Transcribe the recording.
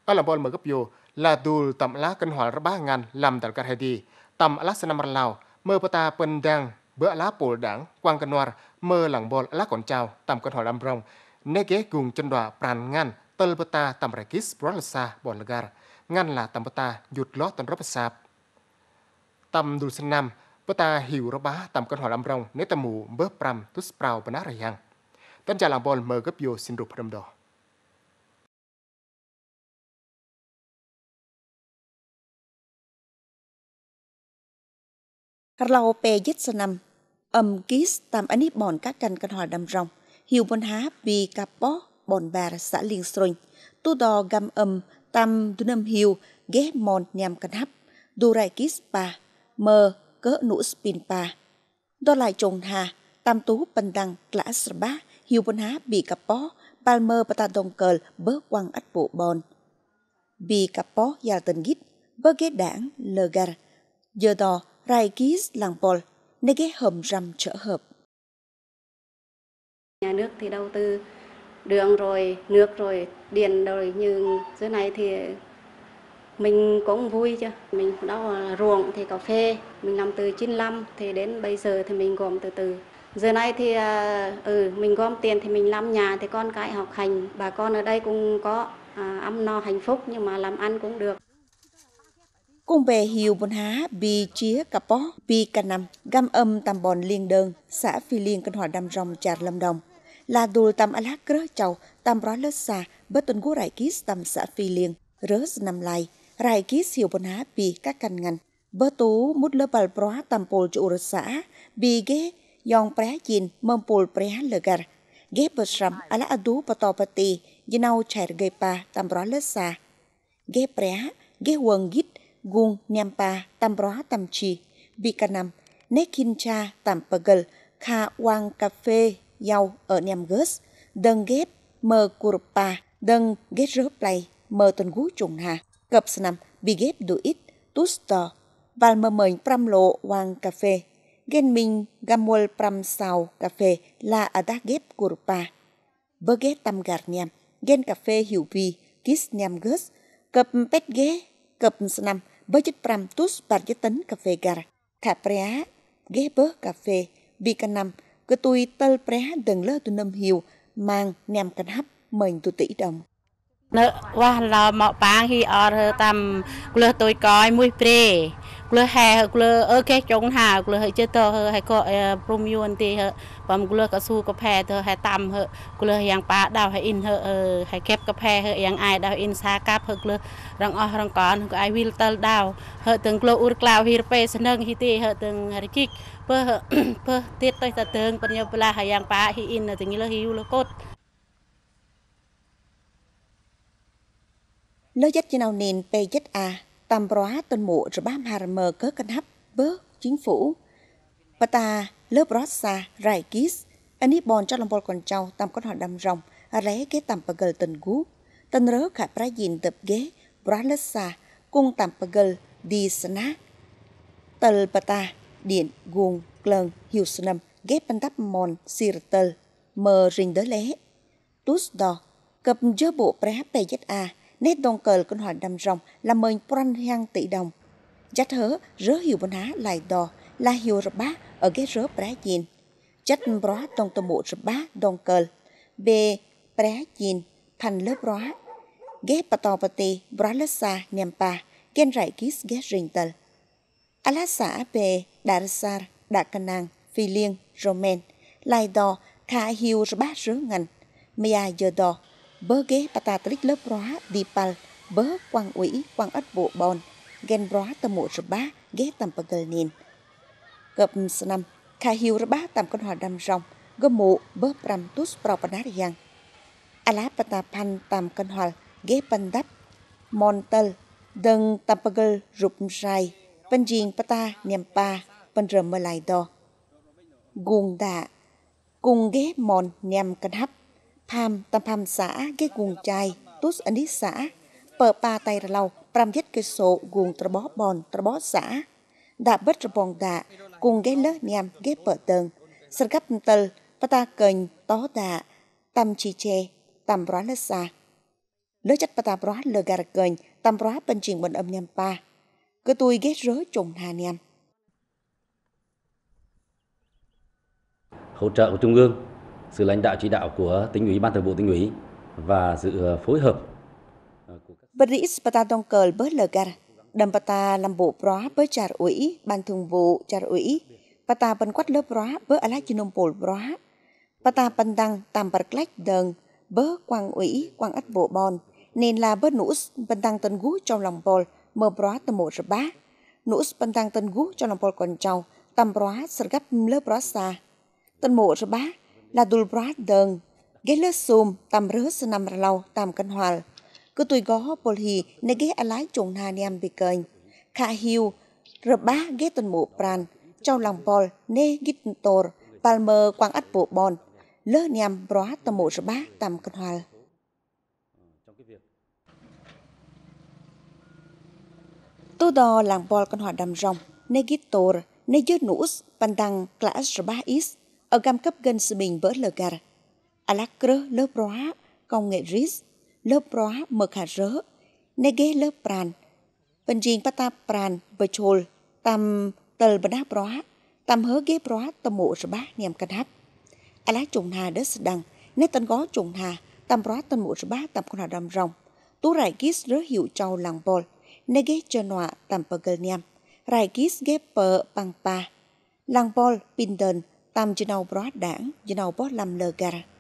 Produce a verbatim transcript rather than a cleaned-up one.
ở làm bol mở gấp vô là đùl tầm lá cân hỏa ba ngàn làm tại cả hai đi tầm lá sinh năm lào mơ pata pen đang bữa lá bồ đảng quang cân noir mơ lẳng bol lá còn trào tầm cân hỏa đam rong nê ghé cùng chân đọa pran ngăn tel pata tầm rakis brolsa bol lagar ngăn là tầm pata dụt lót tầm rấp sạp tầm đùl sinh năm pata hiểu rấp bá tầm cân hỏa đam rong nê tầm mù bớt pram tút sprout bana rayang tân trà làng bol mở gấp vô xin rụp đâm đỏ Rau pe dít sa năm âm kis tam anh bọn các canh căn hòa đầm rong hiu bon há bi capo bọn bà xã liên stroin tu đò gam âm tam dunam hiu ghé mòn nhằm căn hấp du rai kis pa mơ cỡ nụ spin pa đó lại trồng hà tam tú pan đăng lã sba hiu bon há bi capo palmer pata dong cờ bớ quăng ắt bộ bon bi capo ya tên gít bớ ghé đảng lờ giờ đò rai kis làng bol nơi ghé hầm rằm trở hợp. Nhà nước thì đầu tư đường rồi, nước rồi, điện rồi, như dưới này thì mình cũng vui chứ. Mình đâu là ruộng thì cà phê, mình làm từ chín lăm thì đến bây giờ thì mình gom từ từ. Giờ này thì ừ, mình gom tiền thì mình làm nhà thì con cái học hành, bà con ở đây cũng có à, ấm no hạnh phúc nhưng mà làm ăn cũng được. Cung bè hiu bồn há bi chía cà pó bi cà năm gam âm tam bòn liên đơn xã phi liên cân hòa đam rong chạt lâm đồng là đùl tam alác rớ chầu tam ró lết xa bớt tuần gú rải kis tam xã phi liên rớ năm lai rải kis hiu bồn há bi các căn ngành bớt tú mút lơ bal bó tam pol chủ rơ xã bi ghé yong pré chin mâm pol pré lơ gar ghé bớt sầm alá adu pato pati jinau chảy gây pa tam ró lết xa ghé pré ghé quần gít gung nyampa tam bó tam chi bikanam nekin cha tam pagel kha wang cà phê yau ở nham gus đâng ghép mờ kurpa đâng ghét rớp play mờ tuần gú trùng hà cập nam bi ghép đủ ít tusto và mờ mời pram lộ wang cà phê gen minh gamol pram sao cà phê là ở đá ghép kurpa bơ ghét tam gạt nham gen cà phê hiểu vi kis nham gus cập pet ghé cập nam bơ chất pram tus bản chất tấn cà phê gar khả prea ghé bơ cà phê bi cả năm cứ tôi tơ prea đừng lơ tu nâm hiu mang nhằm canh hấp mình tu tỷ đồng nợ qua là mọ bang hi ở tam lơ tôi coi mũi pre lơ hè lơ ở cái trong hà lơ chơi tơ hay có promion thì bấm lơ cả su cà phê tơ hay tam lơ yang pa đào hay in hay kép cà phê yang ai đào in sa cáp lơ răng o răng con ai will tơ đào hơi từng lơ ur cloud hi pe sân hi ti hơi từng hay kik pơ pơ tiết tôi ta từng bên nhau là hay yang pa hi in là từng lơ hiu lơ cốt lỡ dắt cho nào nền pe dắt a tam bóa tân mộ rồi bám hà mờ cớ canh hấp bớ chính phủ pata lớp rót xa rai kis anh ấy bòn cho lòng bol còn trâu tam con họ đâm rồng ré cái tam pagel tân gú tân rớ khả pra dìn tập ghé bóa lết xa cung tam pagel đi sna tel pata điện guồng clern hiu snam ghé pan tắp mòn sirtel mờ rình đỡ lé tus đò cập dơ bộ pra pe dắt a nét đông cờ con hòa đâm rồng là mời pran hang tỷ đồng chất hớ rớ hiểu bún há lại đò là hiểu rập bá ở ghé rớ prá dìn chất bó đông tơ bộ rập bá đông cờ bê prá dìn thành lớp bó ghé pato pati bó lết xa nhằm pa gen rải kis ghé rình tờ ala xã bê đà sar đà canang phi liên romen lại đò khá hiểu rập bá rớ ngành maya giờ đò bơ ghé pata trik lớp róa đi pal bơ quang ủy quang ất bộ bon gen róa tầm một rập bá ghé tầm pagel nin gập năm khai hiu rập bá tầm con hòa đâm rong gom mộ bơ pram tus prao panat yang ala pata pan tầm con hòa ghé pan đắp montel đừng tầm pagel rụp rai pan jing pata niam pa pan rầm mơ lại đo guồng đạ cùng ghé mòn niam căn hấp pham tam pham xã ghé guồng chai tus anh đi xã pờ pa tay ra lau pram dứt cây sổ guồng tra bó bòn tra bó xã đạ bớt tra bòn đạ cùng ghé lỡ nhằm ghé pờ tường sân gấp tờ pata cành tó đạ tam chi che tam rá lơ xa lỡ chất bà ta bó lờ gà kênh tầm bó bên trình bần âm nhằm pa. Cứ tôi ghét rớ trùng hà niệm. Hỗ trợ của Trung ương, sự lãnh đạo chỉ đạo của Tỉnh ủy, Ban Thường vụ Tỉnh ủy và sự phối hợp. Bất rĩ bà ta đông cờ bớt lờ gà. Đầm bà ta làm bộ bó bớt char ủy, Ban Thường vụ char ủy. Bà ta bần quát lớp bó bớt á lá chân nông bồ bó. Bà ta bần đăng tàm bật lách đờn bớt quang ủy, quang ách bộ bon. Nên là bớt nụ bần đăng tân gú trong lòng bồ mơ bó tầm một rồi bá. Nụ bần đăng tân gú trong lòng bồ còn trâu tầm bó sơ gấp lớp bó xa. Tân mộ rồi bá là đùl bó đờn ghé lớp xùm tầm rớ sơ nằm ra lâu tầm cân hoài. Cứ tuổi gó bồ hì nê ghé á lái trùng hà niệm bì kênh. Khả hiu rồi bá ghé tân mộ pran trong lòng bồ nê gít tôr palmer quang ách bộ bon. Lỡ niệm bó tầm mộ rồi bá tầm cân hoài. Tô đò làng bò con hòa đầm rong, nê gít tôr, nê dứt nụ bàn đăng class rồi bá is, ở gam cấp gần sự bình bớt lờ gà. À lạc krơ lớp róa, công nghệ ris, lớp róa mực hạt rớ, nê ghé lớp pran. Bên riêng bà ta pran bờ chôl, tầm tờ bà đáp róa, tầm hớ ghé róa tầm mộ rồi bá niệm cân hấp. À lạc trùng hà đất sự đăng, nê tân gó trùng hà, tầm róa tầm mộ rồi bá tầm con hòa đầm rong. Tú rải kis rớ hiệu châu làng bò. Nê ghé cho nọa tầm bờ gờ niệm, rai kis ghé bờ bằng pa. Làng bò pin đơn tầm cho nâu bó đảng, cho nâu bó làm lờ gà.